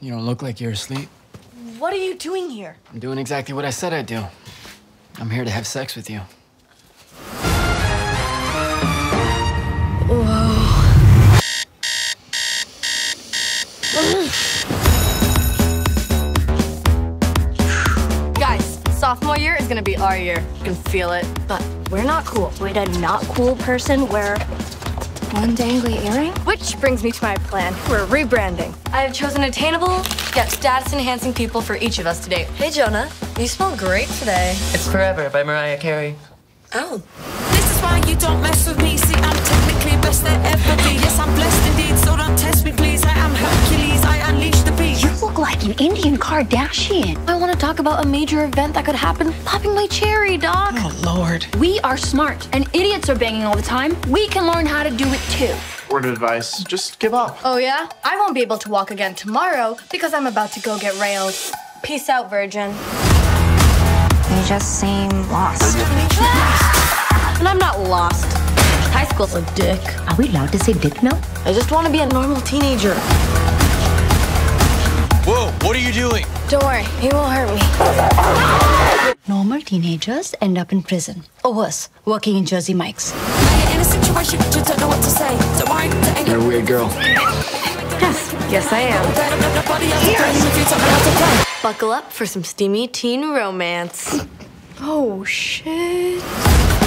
You don't look like you're asleep. What are you doing here? I'm doing exactly what I said I'd do. I'm here to have sex with you. Whoa. Guys, sophomore year is gonna be our year. You can feel it. But we're not cool. Would a not cool person wear one dangly earring? Which brings me to my plan. We're rebranding. I have chosen attainable, yet status-enhancing people for each of us today. Hey, Jonah. You smell great today. It's Forever by Mariah Carey. Oh. This is why you don't mess with me. See, I'm technically best there ever be. Yes, I'm blessed indeed, so don't test me, please. I am Hercules, I unleash the beast. You look like an Indian Kardashian. I want to talk about a major event that could happen. Popping my cherry, Doc. Oh, Lord. We are smart, and idiots are banging all the time. We can learn how to do it too. Word of advice, just give up. Oh, yeah? I won't be able to walk again tomorrow because I'm about to go get railed. Peace out, virgin. You just seem lost. And I'm not lost. High school's a dick. Are we allowed to say dick now? I just want to be a normal teenager. Whoa, what are you doing? Don't worry, he won't hurt me. Normal teenagers end up in prison. Or worse, working in Jersey Mike's. In a situation, you don't know what to say. So why to You're a weird girl. Yes, I am. Buckle up for some steamy teen romance. Oh, shit.